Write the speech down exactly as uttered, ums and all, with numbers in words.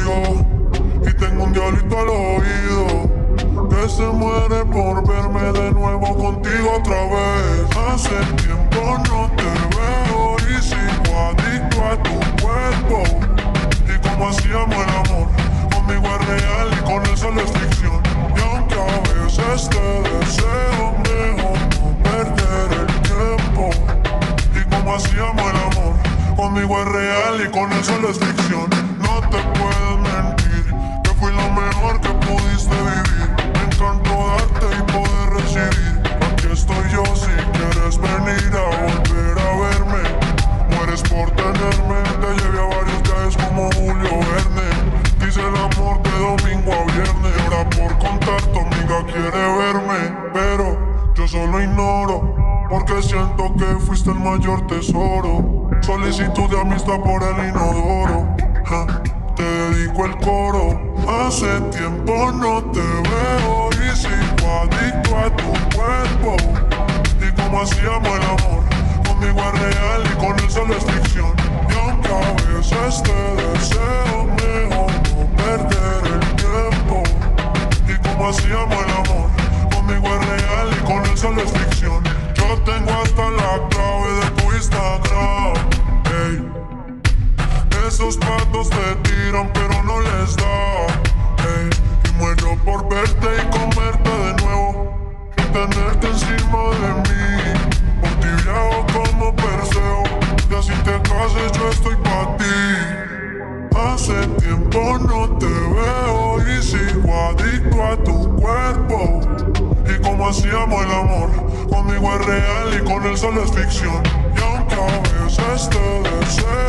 yo. Y tengo un diablito al oído que se muere por verme de nuevo contigo otra vez. Hace tiempo no te veo y sigo adicto a tu cuerpo. Y como hacíamos el amor, conmigo es real y con él solo es ficción. Y aunque a veces te deseo, mejor no perder el tiempo. Y como hacíamos el amor, conmigo es real y con él solo es ficción. No te puedes mentir, que fui lo mejor que pudiste vivir. Me encantó darte y poder recibir. Aquí estoy yo si quieres venir a volver a verme. Mueres por tenerme, te llevé a varios viajes como Julio Verne. Dice el amor de domingo a viernes. Y ahora por contar tu amiga quiere verme, pero yo solo ignoro, porque siento que fuiste el mayor tesoro. Solicitud de amistad por el inodoro, ja, te dedico el coro. Hace tiempo no te veo y sigo adicto a tu cuerpo. Y como hacíamos el amor, conmigo es real y con él solo es ficción. Y aunque a veces te deseo, mejor no perder el tiempo. Y como hacíamos el amor, conmigo es real y con él solo es ficción. Yo tengo hasta la clave de tu Instagram, ey. Esos patos te tiran pero no les da, ey. Y muero por verte y comerte de nuevo y tenerte encima de mí. Por ti viajo como Perseo y así te cases yo estoy pa' ti. Hace tiempo no te veo y sigo adicto a tu cuerpo. Y como hacíamos el amor, conmigo es real y con él solo es ficción. Y aunque a veces te deseo,